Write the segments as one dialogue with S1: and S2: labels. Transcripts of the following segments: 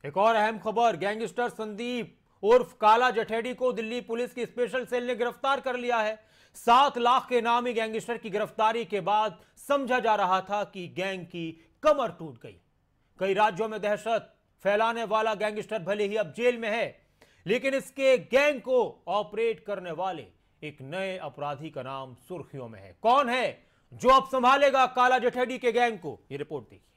S1: एक और अहम खबर, गैंगस्टर संदीप उर्फ काला जठेड़ी को दिल्ली पुलिस की स्पेशल सेल ने गिरफ्तार कर लिया है। 7 लाख के नामी गैंगस्टर की गिरफ्तारी के बाद समझा जा रहा था कि गैंग की कमर टूट गई। कई राज्यों में दहशत फैलाने वाला गैंगस्टर भले ही अब जेल में है, लेकिन इसके गैंग को ऑपरेट करने वाले एक नए अपराधी का नाम सुर्खियों में है। कौन है जो अब संभालेगा काला जठेड़ी के गैंग को? यह रिपोर्ट देखिए।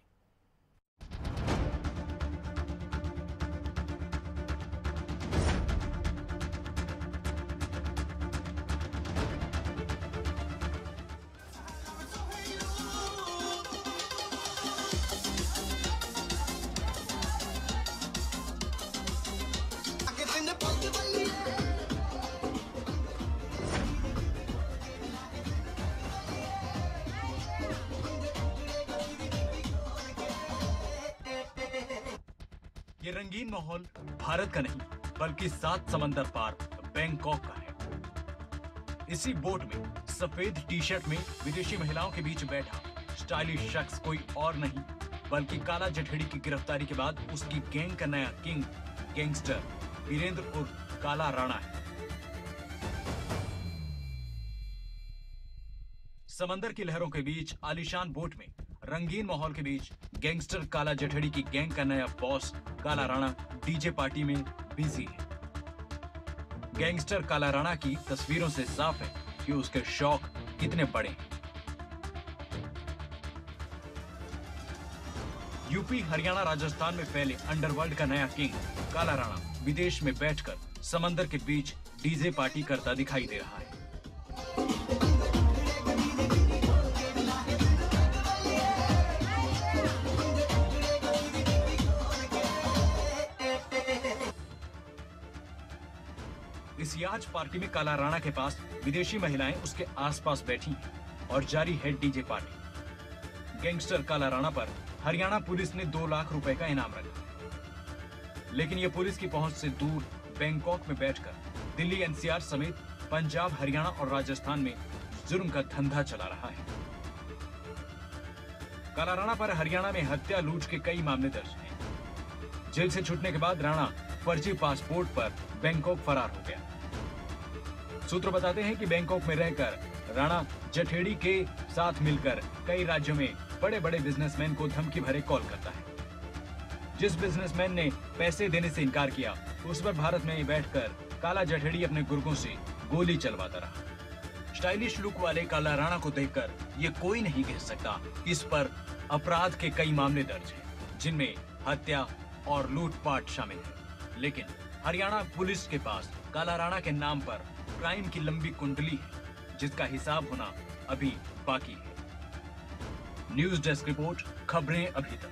S2: ये रंगीन माहौल भारत का नहीं बल्कि 7 समंदर पार बैंकॉक का है। इसी बोट में सफेद टी शर्ट में विदेशी महिलाओं के बीच बैठा स्टाइलिश शख्स कोई और नहीं बल्कि काला जठेड़ी की गिरफ्तारी के बाद उसकी गैंग का नया किंग गैंगस्टर वीरेंद्र उर्फ काला राणा है। समंदर की लहरों के बीच आलीशान बोट में रंगीन माहौल के बीच गैंगस्टर काला जठेड़ी की गैंग का नया boss Kala Rana DJ party में बिजी है। गैंगस्टर काला राणा की तस्वीरों से साफ है कि उसके शौक कितने बड़े हैं। यूपी, हरियाणा, राजस्थान में फैले अंडरवर्ल्ड का नया किंग काला राणा विदेश में बैठकर समंदर के बीच डीजे पार्टी करता दिखाई दे रहा है। इस याच पार्टी में काला राणा के पास विदेशी महिलाएं उसके आसपास बैठी हैं और जारी है DJ party. Gangster Kala Rana पर हरियाणा पुलिस ने 2 लाख रुपए का इनाम रखा है, लेकिन यह पुलिस की पहुंच से दूर बैंकॉक में बैठकर दिल्ली, एनसीआर समेत पंजाब, हरियाणा और राजस्थान में जुर्म का धंधा चला रहा है। काला राणा पर हरियाणा में हत्या, लूट के कई मामले दर्ज हैं। जेल से छूटने के बाद राणा फर्जी पासपोर्ट पर बैंकॉक फरार हो गया। सूत्र बताते हैं कि बैंकॉक में रहकर राणा जठेड़ी के साथ मिलकर कई राज्यों में बड़े बड़े बिजनेसमैन को धमकी भरे कॉल करता है। जिस बिजनेसमैन ने पैसे देने से इनकार किया, उस पर भारत में बैठकर काला जठेड़ी अपने गुर्गों से गोली चलवाता रहा। स्टाइलिश लुक वाले काला राणा को देखकर ये कोई नहीं कह सकता कि इस पर अपराध के कई मामले दर्ज हैं, जिनमें हत्या और लूटपाट शामिल है। लेकिन हरियाणा पुलिस के पास काला राणा के नाम पर क्राइम की लंबी कुंडली है, जिसका हिसाब होना अभी बाकी है। न्यूज़ डेस्क रिपोर्ट, खबरें अभी तक।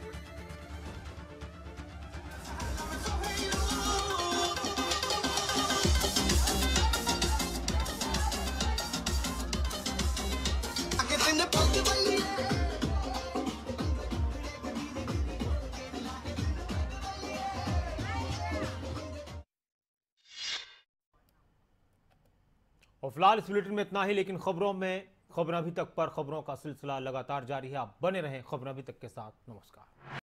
S1: और फिलहाल इस बुलेटिन में इतना ही, लेकिन खबरें अभी तक पर खबरों का सिलसिला लगातार जारी है। आप बने रहें खबरें अभी तक के साथ। नमस्कार।